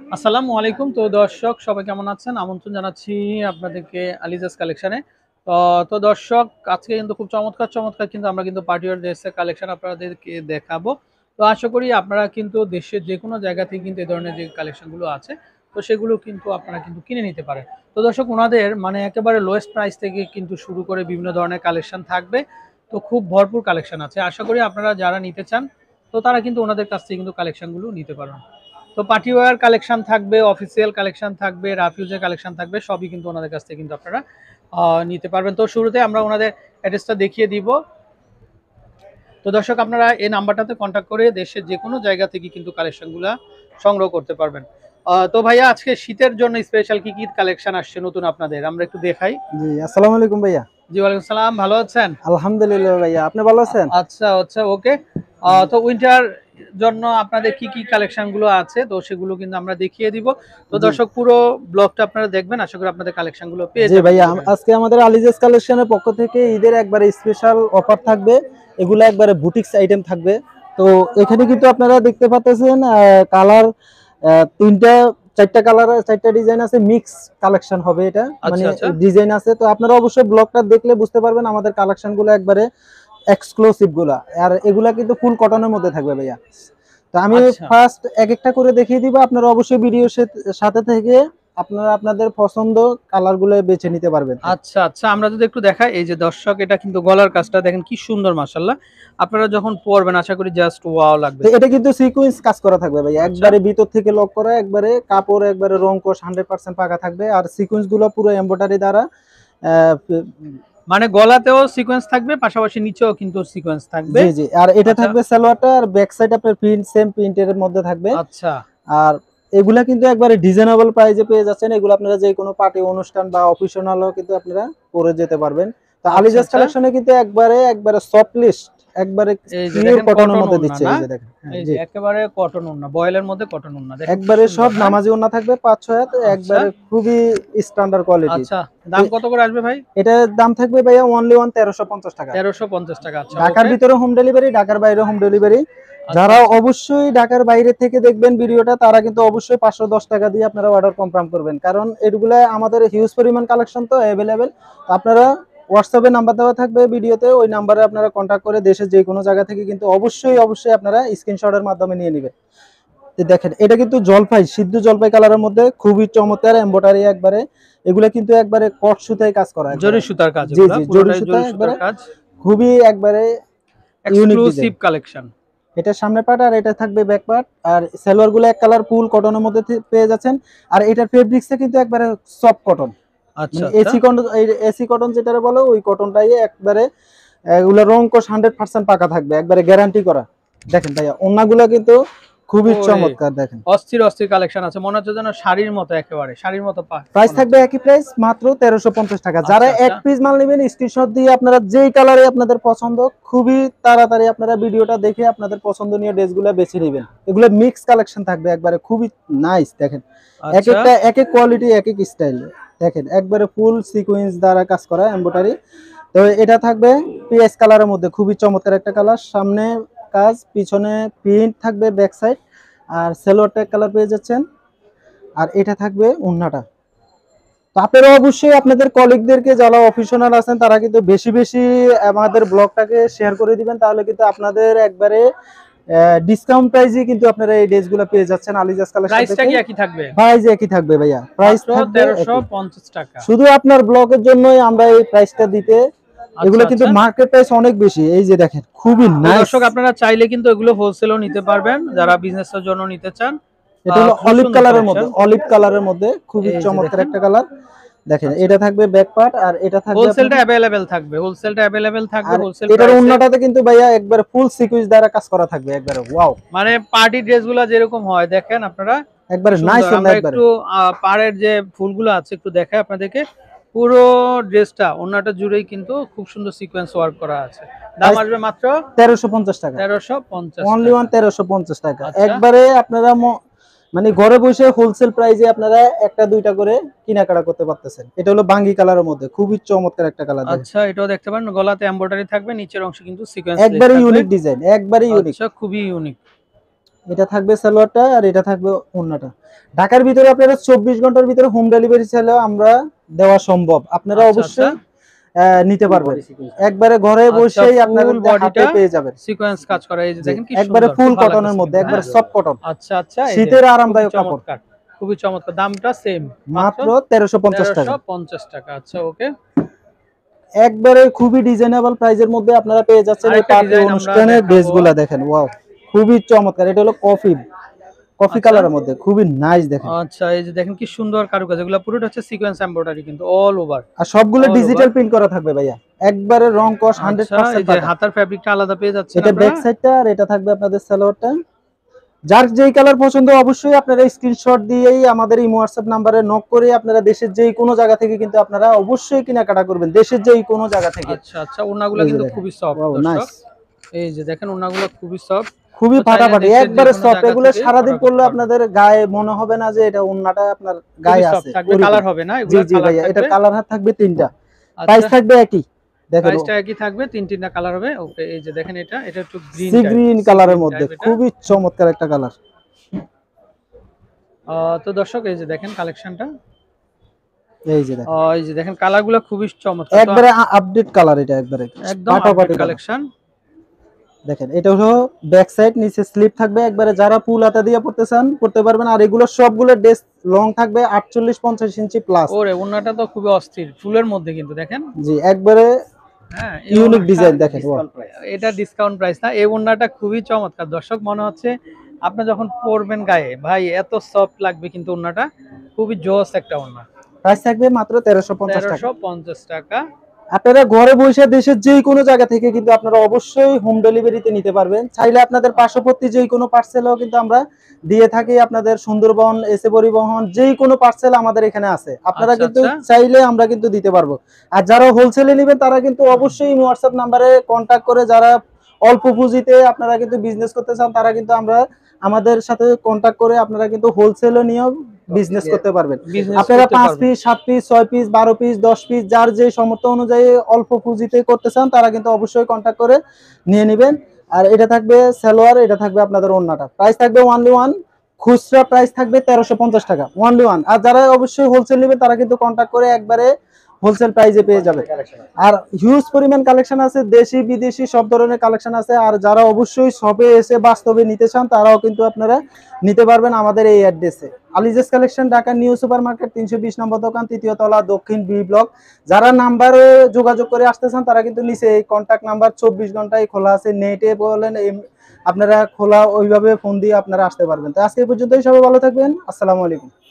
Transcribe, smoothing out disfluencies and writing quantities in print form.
আসসালামু আলাইকুম। তো দর্শক সবাই কেমন আছেন? আমন্ত্রণ জানাচ্ছি আপনাদেরকে আলিজাস কালেকশনে। তো দর্শক আজকে কিন্তু খুব চমৎকার কিন্তু আমরা কিন্তু পার্টি ওয়্যার ড্রেসের কালেকশন আপনাদেরকে দেখাবো। তো আশা করি আপনারা কিন্তু দেশের যেকোনো জায়গা থেকে কিন্তু এই ধরনের যে কালেকশনগুলো আছে তো সেগুলো কিন্তু আপনারা কিন্তু কিনে নিতে পারেন। তো দর্শক উনাদের মানে একেবারে লোয়েস্ট প্রাইস থেকে কিন্তু শুরু করে বিভিন্ন ধরনের কালেকশন থাকবে। তো খুব ভরপুর কালেকশন আছে। আশা করি আপনারা যারা নিতে চান তো তারা কিন্তু ওনাদের কাছ থেকে কিন্তু কালেকশনগুলো নিতে পারেন। তো পার্টি ওয়্যার কালেকশন থাকবে, অফিসিয়াল কালেকশন থাকবে, রাফিউজের কালেকশন থাকবে, সবই কিন্তু ওনাদের কাছ থেকে কিন্তু আপনারা নিতে পারবেন। তো শুরুতে আমরা ওনাদের অ্যাড্রেসটা দেখিয়ে দিব। তো দর্শক আপনারা এই নাম্বারটাতে কন্ট্যাক্ট করে দেশের যে কোনো জায়গা থেকে কিন্তু কালেকশনগুলো সংগ্রহ করতে পারবেন। তো ভাইয়া আজকে শীতের জন্য স্পেশাল কি কি কালেকশন আসছে নতুন আপনাদের আমরা একটু দেখাই। জি, আসসালামু আলাইকুম ভাইয়া। জি ওয়ালাইকুম সালাম, ভালো আছেন? আলহামদুলিল্লাহ ভাইয়া, আপনি ভালো আছেন? আচ্ছা আচ্ছা, ওকে। তো উইন্টার জন্য আপনাদের কি কি কালেকশন গুলো আছে তো সেগুলো কিন্তু আমরা দেখিয়ে দিব। তো জি দর্শক পুরো ব্লগটা আপনারা দেখবেন, আশা করি আপনাদের কালেকশন গুলো পেয়ে জি যাবেন ভাইয়া, দেখে। আজকে আমাদের আলিজাস কালেকশনের পক্ষ থেকে ঈদের একবারে স্পেশাল অফার থাকবে। এগুলো একবারে বুটিক্স আইটেম থাকবে। তো এখানে কিন্তু আপনারা দেখতে পাচ্ছেন কালার তিনটা চারটা কালার চারটা ডিজাইন আছে, মিক্স কালেকশন হবে এটা, আচ্ছা মানে আচ্ছা ডিজাইন আছে। তো আপনারা অবশ্যই ব্লগটা দেখলে বুঝতে পারবেন আমাদের কালেকশন গুলো একবারে এক্সক্লুসিভ গুলা। আর এগুলা কিন্তু ফুল কটনের মধ্যে থাকবে ভাইয়া। তো আমি আচ্ছা ফার্স্ট এক একটা করে দেখিয়ে দিব, আপনারা অবশ্যই ভিডিওর সাথে থেকে আপনারা আপনাদের পছন্দ কালার গুলো বেছে নিতে পারবেন। আচ্ছা আচ্ছা, আমরা যদি একটু দেখাই, এই যে দর্শক এটা কিন্তু গলার কাজটা দেখেন কি সুন্দর, মাশাআল্লাহ। আপনারা যখন পরবেন আশা করি জাস্ট ওয়াও লাগবে। তো এটা কিন্তু সিকোয়েন্স কাজ করা থাকবে ভাই, আচ্ছা একবারে ভিতর থেকে লক করা, একবারে কাপড় একবারে রং কোশ 100% পাকা থাকবে। আর সিকোয়েন্স গুলো পুরো এমব্রয়ডারি দ্বারা আহ, মানে গলাতেও সিকোয়েন্স থাকবে, পাশাপাশি নিচেও কিন্তু সিকোয়েন্স থাকবে। জি জি, আর এটা আচ্ছা থাকবে সালোয়ারটা, আর ব্যাক সাইড আপনার প্রিন্ট সেম প্রিন্টের মধ্যে থাকবে। আচ্ছা আর এগুলা কিন্তু একবারে ডিজাইনেবল প্রাইসে পেয়ে যাচ্ছেন। এগুলো আপনারা যে কোনো পার্টি অনুষ্ঠান বা অফিশনালও কিন্তু আপনারা পরে যেতে পারবেন। তো আচ্ছা আলিজাস আচ্ছা, কালেকশনে কিন্তু একবারে সফট লিস্ট, একবারে এই যে পিওর দেখেন কটনের কটন মধ্যে ওড়না দিচ্ছে। না, এই যে দেখেন, হ্যাঁ এই যে জি, একেবারে কটন ওড়না, বয়েলের মধ্যে কটন ওড়না, দেখেন কি একবারে সুন্দর সব না। নামাজি ওড়না থাকবে 5-6 হাত, আচ্ছা একবারে খুবই স্ট্যান্ডার্ড কোয়ালিটি। আচ্ছা, দাম কত করে আসবে ভাই? এটার দাম থাকবে ভাইয়া অনলি 1350 টাকা। 1350 টাকা, আচ্ছা ঢাকার ওকে। ভিতরে হোম ডেলিভারি, ঢাকার বাইরে হোম ডেলিভারি। আচ্ছা যারা আচ্ছা অবশ্যই ঢাকার বাইরে থেকে দেখবেন ভিডিওটা, তারা কিন্তু অবশ্যই 510 টাকা দিয়ে আপনারা অর্ডার কনফার্ম করবেন, কারণ এগুলা আমাদের হিউজ পরিমাণ কালেকশন তো অ্যাভেলেবেল। আপনারা হোয়াটসঅ্যাপে নাম্বার দেওয়া থাকবে ভিডিওতে, ওই নাম্বারে আপনারা কন্ট্যাক্ট করে দেশের যে কোনো জায়গা থেকে কিন্তু অবশ্যই আপনারা স্ক্রিনশটের মাধ্যমে নিয়ে নেবেন। দেখেন এটা কিন্তু জলপাই, সিদ্ধ জলপাই কালারের মধ্যে খুবই চমৎকার এমব্রয়ডারি একবারে। এগুলা কিন্তু একবারে কট সুতায় কাজ করা একবারে। জরি সুতার কাজ, জি এগুলা জি, জরি পুরোটাই সুতা জরি সুতার একবারে কাজ, খুবই একবারে ইউনিক এক্সক্লুসিভ ডিজাইন। কালেকশন। এটা সামনে পার্ট আর এটা থাকবে ব্যাক পার্ট। আর সালোয়ার গুলো এক কালার ফুল কটনের মধ্যে পেয়ে যাচ্ছেন। আর এটার ফেব্রিক্সটা কিন্তু একবারে সফট কটন, আচ্ছা মানে আচ্ছা, এসি কটন, এসি কটন যেটা বলো ওই কটনটাই একবারে। এগুলো রং কোশ 100% পাকা থাকবে, একবারে গ্যারান্টি করা। দেখেন ভাইয়া ওন্নাগুলো কিন্তু খুবই ওরে চমৎকার দেখেন। অস্থির অস্থির কালেকশন আছে, মনে হচ্ছে যেন শাড়ির মতো, একেবারে শাড়ির মতো প্রাইস মনে থাকবে হচ্ছে। একই প্রাইস, মাত্র 1350 টাকা। যারা আচ্ছা এক আচ্ছা পিস মাল নেবেন স্ক্রিনশট দিয়ে আপনারা যেই কালারে আপনাদের পছন্দ, খুবই তাড়াতাড়ি আপনারা ভিডিওটা দেখে আপনাদের পছন্দনীয় ড্রেসগুলো বেছে নেবেন। এগুলো মিক্স কালেকশন থাকবে, একবারে খুবই নাইস দেখেন। এক আচ্ছা একটা এক এক কোয়ালিটি, এক এক স্টাইল। দেখেন একবারে ফুল সিকোয়েন্স দ্বারা কাজ করা এমব্রয়ডারি। তো এটা থাকবে পিএস কালারের মধ্যে, খুবই চমৎকার একটা কালার। সামনে কাজ, পিছনে প্রিন্ট থাকবে ব্যাক সাইড। আর সেলোয়ারটা এক কালার পেয়ে যাচ্ছেন। আর এটা থাকবে ওন্নাটা। তো আপনারা অবশ্যই আপনাদের কলিগদেরকে, যারা অফিশনাল আছেন, তারা কিন্তু বেশি বেশি আমাদের ব্লগটাকে শেয়ার করে দিবেন, তাহলে কিন্তু আপনাদের একবারে ডিসকাউন্ট প্রাইসে কিন্তু আপনারা এই ড্রেসগুলো পেয়ে যাচ্ছেন আলিজাস কালেকশন প্রাইসটা থেকে। কি একই থাকবে? প্রাইস একই থাকবে ভাইয়া, প্রাইস মাত্র থাকবে একই। 1350 টাকা। শুধু আপনার ব্লগের জন্যই আমরা এই প্রাইসটা দিতে। আচ্ছা এগুলো কিন্তু আচ্ছা, মার্কেট প্রাইস অনেক বেশি। এই যে দেখেন খুবই তো নাইস। দর্শক আপনারা চাইলে কিন্তু এগুলো হোলসেলও নিতে পারবেন, যারা বিজনেসের জন্য নিতে চান। এটা হলো খুবই অলিভ সুন্দর কালারের মধ্যে, কালেকশন। অলিভ কালারের মধ্যে খুবই এই যে চমৎকার দেখেন, একটা কালার। দেখেন আচ্ছা, এটা থাকবে ব্যাক পার্ট, আর এটা থাকবে আপনার। হোলসেলটা অ্যাভেলেবেল থাকবে, হোলসেলটা অ্যাভেলেবেল থাকবে আর হোলসেল এটার প্রাইসে। ওন্নাটাতে কিন্তু ভাইয়া একবারে ফুল সিকুয়েন্স দ্বারা কাজ করা থাকবে, একবারে ওয়াও, মানে পার্টি ড্রেসগুলো যেরকম হয় দেখেন আপনারা কি একবারে নাইস সুন্দর। ওন্না আমরা একবারে। একটু পাড়ের যে ফুলগুলো আছে একটু দেখাই আপনাদেরকে। পুরো ড্রেসটা ওন্নাটা জুড়েই কিন্তু খুব সুন্দর সিকোয়েন্স ওয়ার্ক করা আছে। দাম প্রাইস আসবে মাত্র 1350 টাকা। 1350 অনলি ওয়ান টাকা 1350 টাকা। আচ্ছা একবারে আপনারা মানে ঘরে বসে হোলসেল প্রাইসে আপনারা একটা দুইটা করে কেনাকাটা করতে পারতেছেন। এটা হলো বাঙ্গি কালারের মধ্যে খুবই চমৎকার একটা কালার দেখেন। আচ্ছা, এটাও দেখতে পারেন, গলাতে এমব্রয়ডারি থাকবে, নিচের অংশে কিন্তু সিকোয়েন্স লেস একবারে থাকবে। ইউনিক ডিজাইন, একবারে ইউনিক। আচ্ছা, খুবই ইউনিক। এটা থাকবে সালোয়ারটা, আর এটা থাকবে ওড়নাটা। ঢাকার ভিতরে আপনারা 24 ঘন্টার ভিতরে হোম ডেলিভারি চাইলেও আমরা দেওয়া সম্ভব, আপনারা আচ্ছা, অবশ্যই আচ্ছা। নিতে পারবেন। একবারে ঘরে আচ্ছা, বসেই আপনারা ফুল হাতে বডিটা পেয়ে যাবেন। সিকোয়েন্স কাজ করা, এই যে জি, দেখেন কি একবারে সুন্দর, ফুল খুব ভালো কটনের লাগতেছে মধ্যে, কিন্তু, একবারে হ্যাঁ? সফট কটন, আচ্ছা, আচ্ছা, এই যে শীতের খুবই আরামদায়ক কাপড়। চমৎকার, খুবই চমৎকার। দামটা সেম, মাত্র মাত্র 1350 টাকা। 1350 টাকা। আচ্ছা, ওকে। একবারে খুবই ডিজাইনেবল প্রাইজের মধ্যে আপনারা পেয়ে যাচ্ছেন এই আরেকটা পার্টি ডিজাইন আমরা অনুষ্ঠানের দেখাবো। ড্রেসগুলো। দেখেন, ওয়াও, খুবই চমৎকার। এটা হলো কফি কফি আচ্ছা, কালারের মধ্যে, খুবই নাইস। দেখেন, আচ্ছা, এই যে দেখেন কি সুন্দর কারুকাজ, এগুলো পুরোটা হচ্ছে সিকোয়েন্স এমব্রয়ডারি কিন্তু অল ওভার, আর সবগুলো অল ওভার। ডিজিটাল প্রিন্ট করা থাকবে ভাইয়া, একবারে রং কস আচ্ছা, এই 100% যে পাকা। হাতার ফ্যাব্রিকটা আলাদা পেয়ে যাচ্ছেন এটা আপনারা। ব্যাক সাইডটা, আর এটা থাকবে আপনাদের সালোয়ারটা। যার যেই কালার পছন্দ অবশ্যই আপনারা স্ক্রিনশট দিয়েই আমাদের এই হোয়াটসঅ্যাপ নাম্বারে নক করে আপনারা দেশের যেই কোনো জায়গা থেকে কিন্তু আপনারা অবশ্যই কেনাকাটা করবেন, দেশের যেই কোনো জায়গা থেকে। আচ্ছা, আচ্ছা, ওড়নাগুলো এই যে কিন্তু দেখেন, খুবই সফট ওয়াও, দর্শক। নাইস, এই যে দেখেন ওড়নাগুলো খুবই সফট। খুবই তো চাইলে ফাটাফাটি, দেশের যে একবারে কোনো সফট। জায়গা এগুলো থেকে সারাদিন অর্ডার করতে পরলে পারবেন। আপনাদের গায়ে মনে হবে না যে এটা ওন্নাটা আপনার খুবই গায়ে সফট আছে, থাকবে, ওরকম। কালার হবে না, জি এগুলার জি কালার ভাইয়া, এটা থাকবে। কালার থাকবে 3টা, প্রাইস আচ্ছা, থাকবে একই। দেখেন, প্রাইসটা একই থাকবে, তিনটা কালার হবে। ওকে, এই যে দেখেন এটা এটা একটু green sea type, green sea কালারের গ্রিন মধ্যে টাইপ এটা। খুবই চমৎকার একটা কালার। তো দর্শক এই যে দেখেন কালেকশনটা, এই যে দেখেন, এই যে দেখেন কালারগুলো খুবই চমৎকার। তো একবারে আপডেট কালার, এটা একবারে একদম আপডেট ফাটাফাটি কালার। কালেকশন। দেখেন, এটা হলো ব্যাক সাইড, নিচে স্লিপ থাকবে, একবারে যারা ফুল হাতা দিয়ে পড়তে চান পড়তে পারবেন। আর এগুলো সবগুলো ড্রেস লং থাকবে 48-50 ইঞ্চি প্লাস। ওরে ওড়নাটা তো খুবই অস্থির, ফুলের মধ্যে কিন্তু দেখেন। জি, একবারে হ্যাঁ, এই ইউনিক ওড়নাটা ডিজাইন। দেখেন, ওয়াও, এটা ডিসকাউন্ট প্রাইস না, এই ওড়নাটা খুবই চমৎকার দর্শক। মনে হচ্ছে আপনি যখন পরবেন গায়ে ভাই এত সফট লাগবে, কিন্তু ওড়নাটা খুবই জোস একটা ওড়না। প্রাইস থাকবে মাত্র 1350 টাকা। 1350 টাকা। আপনারা ঘরে বসে দেশের যে কোনো জায়গা থেকে কিন্তু আপনারা অবশ্যই হোম ডেলিভারিতে নিতে পারবেন। চাইলে আপনাদের পার্শ্ববর্তী যে কোনো পার্সেলও কিন্তু আমরা দিয়ে থাকি। আপনাদের সুন্দরবন, এসে পরিবহন, যে কোনো পার্সেল আমাদের এখানে আছে, আপনারা আচ্ছা, কিন্তু আচ্ছা, চাইলে আমরা কিন্তু দিতে পারবো। আর যারা হোলসেলে নেবেন তারা কিন্তু অবশ্যই হোয়াটসঅ্যাপ নাম্বারে কন্ট্যাক্ট করে, যারা অল্প পুঁজিতে আপনারা কিন্তু বিজনেস করতে চান তারা কিন্তু আমাদের সাথে কন্ট্যাক্ট করে আপনারা কিন্তু হোলসেলও নিয়েও বিজনেস করতে পারবেন। বিজনেস আপনারা করতে 5 পারবেন। Piece, 7 piece, 6 piece, 12 piece, 10 piece, যার যে সামর্থ্য অনুযায়ী অল্প পুঁজিতে করতে চান তারা কিন্তু অবশ্যই কন্ট্যাক্ট করে নিয়ে নেবেন। আর এটা থাকবে সালোয়ার, এটা থাকবে আপনাদের ওড়নাটা। প্রাইস থাকবে ওয়ানলি ওয়ান, খুচরা প্রাইস থাকবে 1350 টাকা, ওয়ানলি ওয়ান। আর যারা অবশ্যই হোলসেল নেবেন তারা কিন্তু কন্ট্যাক্ট করে একবারে হোলসেল প্রাইসে পেয়ে যাবে। আর হিউজ পরিমাণ কালেকশন আছে, দেশি বিদেশি সব ধরনের কালেকশন আছে। আর যারা অবশ্যই শপে এসে বাস্তবে নিতে চান তারাও কিন্তু আপনারা নিতে পারবেন আমাদের এই অ্যাড্রেসে। আলিজাস collection, Dhaka new super market, 320 নম্বর দোকান, 3য় তলা, দক্ষিণ বি ব্লক। যারা নাম্বারে যোগাযোগ করে আসতে চান তারা কিন্তু নিচে এই কন্ট্যাক্ট নাম্বার 24 ঘন্টায় খোলা আছে, নেটে বলেন আপনারা খোলা, ওইভাবে ফোন দিয়ে আপনারা আসতে পারবেন। তো আজকে পর্যন্তই, সবাই ভালো থাকবেন, আসসালামু আলাইকুম।